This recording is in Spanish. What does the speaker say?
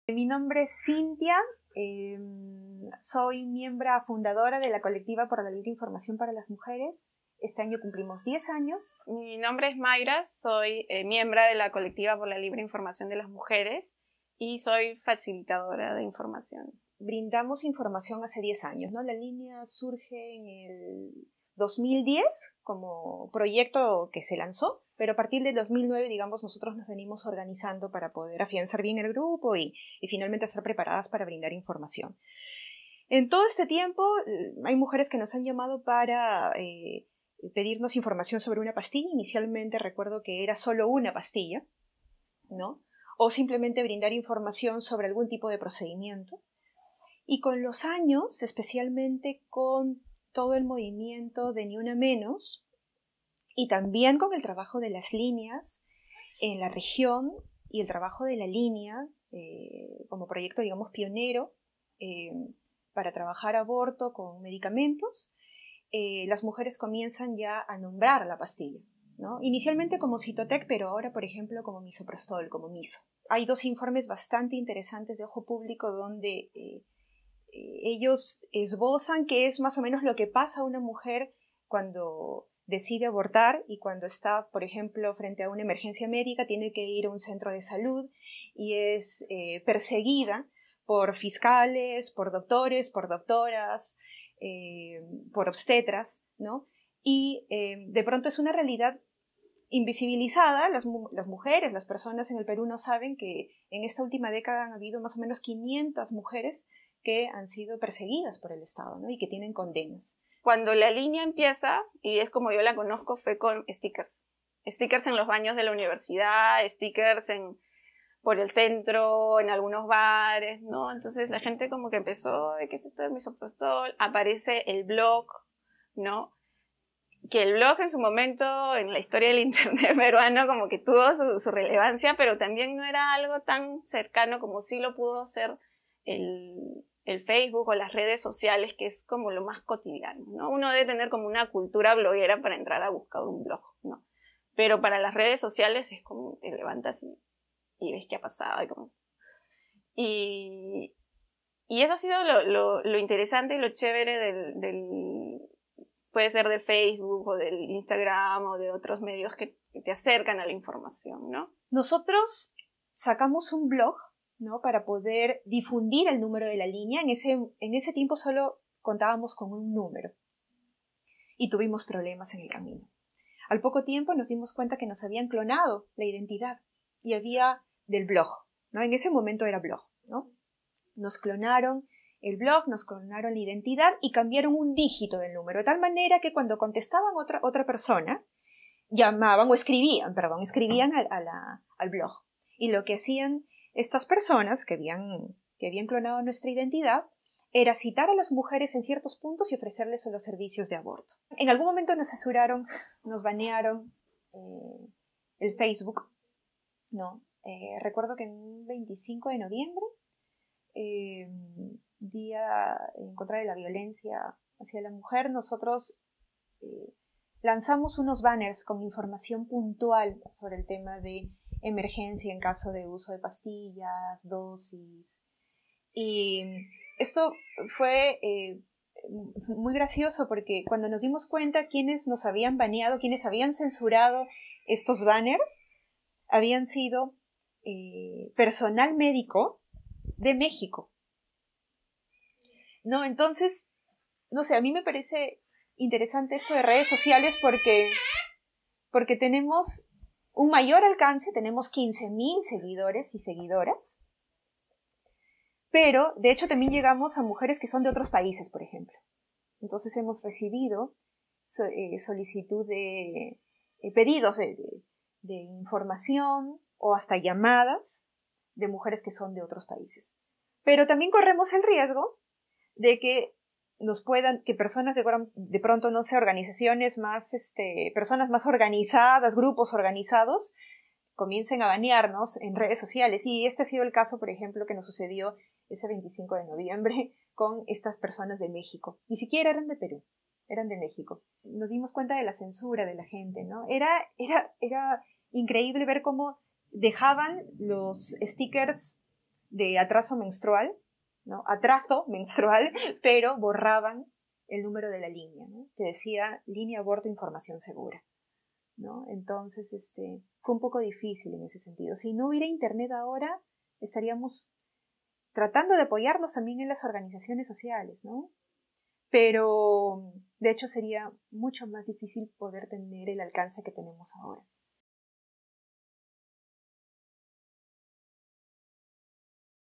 Mi nombre es Cintia, soy miembro fundadora de la Colectiva por la Libre Información para las Mujeres. Este año cumplimos 10 años. Mi nombre es Mayra, soy miembro de la Colectiva por la Libre Información de las Mujeres y soy facilitadora de información. Brindamos información hace 10 años, ¿no? La línea surge en el 2010 como proyecto que se lanzó, pero a partir del 2009, digamos, nosotros nos venimos organizando para poder afianzar bien el grupo y finalmente estar preparadas para brindar información. En todo este tiempo hay mujeres que nos han llamado para pedirnos información sobre una pastilla. Inicialmente recuerdo que era solo una pastilla, ¿no? O simplemente brindar información sobre algún tipo de procedimiento. Y con los años, especialmente con todo el movimiento de Ni Una Menos y también con el trabajo de las líneas en la región y el trabajo de la línea como proyecto, digamos, pionero para trabajar aborto con medicamentos, las mujeres comienzan ya a nombrar la pastilla, ¿no? Inicialmente como Cytotec, pero ahora, por ejemplo, como Misoprostol, como Miso. Hay 2 informes bastante interesantes de ojo público donde ellos esbozan qué es más o menos lo que pasa a una mujer cuando decide abortar y cuando está, por ejemplo, frente a una emergencia médica, tiene que ir a un centro de salud y es perseguida por fiscales, por doctores, por doctoras, por obstetras, ¿no? Y de pronto es una realidad invisibilizada. Las mujeres, las personas en el Perú no saben que en esta última década han habido más o menos 500 mujeres que han sido perseguidas por el Estado, ¿no? Y que tienen condenas. Cuando la línea empieza, y es como yo la conozco, fue con stickers. Stickers en los baños de la universidad, stickers por el centro, en algunos bares, ¿no? Entonces la gente como que empezó, ¿qué es esto del misoprostol? Aparece el blog, ¿no? Que el blog en su momento, en la historia del internet peruano, como que tuvo su relevancia, pero también no era algo tan cercano como sí lo pudo ser el Facebook o las redes sociales, que es como lo más cotidiano, ¿no? Uno debe tener como una cultura bloguera para entrar a buscar un blog, ¿no? Pero para las redes sociales es como te levantas y ves qué ha pasado y eso ha sido lo interesante y lo chévere puede ser de Facebook o del Instagram o de otros medios que te acercan a la información, ¿no? Nosotros sacamos un blog, ¿no? Para poder difundir el número de la línea. En ese tiempo solo contábamos con un número y tuvimos problemas en el camino. Al poco tiempo nos dimos cuenta que nos habían clonado la identidad y había del blog, ¿no? En ese momento era blog, ¿no? Nos clonaron el blog, nos clonaron la identidad y cambiaron un dígito del número, de tal manera que cuando contestaban otra persona, llamaban o escribían al blog. Y lo que hacían estas personas que habían clonado nuestra identidad era citar a las mujeres en ciertos puntos y ofrecerles los servicios de aborto. En algún momento nos censuraron, nos banearon el Facebook, ¿no? Recuerdo que en un 25 de noviembre, Día en contra de la violencia hacia la mujer, nosotros lanzamos unos banners con información puntual sobre el tema de emergencia en caso de uso de pastillas, dosis. Y esto fue muy gracioso porque cuando nos dimos cuenta quienes nos habían baneado, quienes habían censurado estos banners, habían sido personal médico de México. ¿No? Entonces, no sé, a mí me parece interesante esto de redes sociales porque tenemos un mayor alcance, tenemos 15,000 seguidores y seguidoras, pero de hecho también llegamos a mujeres que son de otros países, por ejemplo. Entonces hemos recibido solicitud de pedidos de información o hasta llamadas de mujeres que son de otros países. Pero también corremos el riesgo de que que personas de pronto, no sé, organizaciones más, personas más organizadas, grupos organizados, comiencen a banearnos en redes sociales. Y este ha sido el caso, por ejemplo, que nos sucedió ese 25 de noviembre con estas personas de México. Ni siquiera eran de Perú, eran de México. Nos dimos cuenta de la censura de la gente, ¿no? Era increíble ver cómo dejaban los stickers de atraso menstrual, ¿no? Atraso menstrual, pero borraban el número de la línea, ¿no? Que decía línea aborto información segura, ¿no? Entonces, fue un poco difícil en ese sentido. Si no hubiera internet ahora, estaríamos tratando de apoyarnos también en las organizaciones sociales, ¿no? Pero, de hecho, sería mucho más difícil poder tener el alcance que tenemos ahora.